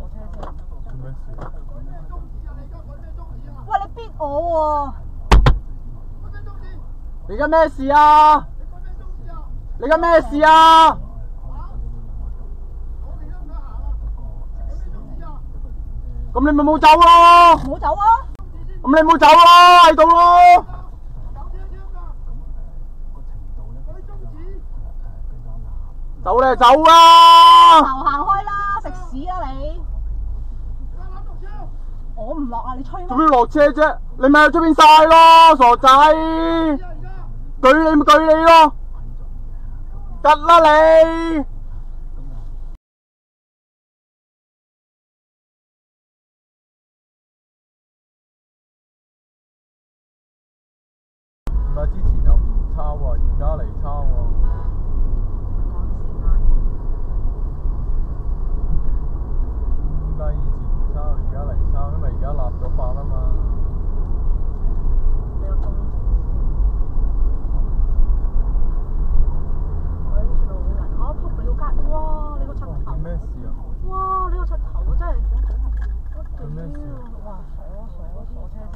車啫。 做咩事？ 喂，你逼我喎！ 你而家咩事啊？你而家咩事啊？咁你咪冇走咯！ 冇走啊！ 咁你冇走咯，喺度咯！走你就走啦！ 行開啦，食屎啦你！我唔落啊，你吹咩？ 做咩落車啫？你咪喺出邊晒咯，傻仔！舉你咪舉你咯，吉啦你！唔係之前又唔抄喎，而家嚟抄喎。點解以前唔抄，而家嚟抄？因為而家立咗法啊嘛。 你個中指我呢條路人，我撲你個街，哇！你個柒頭， 咩事啊？ 哇！你個柒頭真係， 做咩事啊？ 哇！傻車。